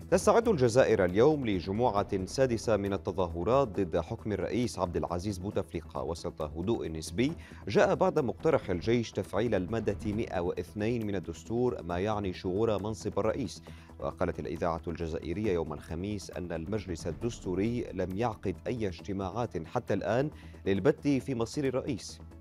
تستعد الجزائر اليوم لجموعة سادسة من التظاهرات ضد حكم الرئيس عبد العزيز بوتفليقة وسط هدوء نسبي جاء بعد مقترح الجيش تفعيل المادة 102 من الدستور، ما يعني شغور منصب الرئيس. وقالت الإذاعة الجزائرية يوم الخميس أن المجلس الدستوري لم يعقد أي اجتماعات حتى الآن للبت في مصير الرئيس.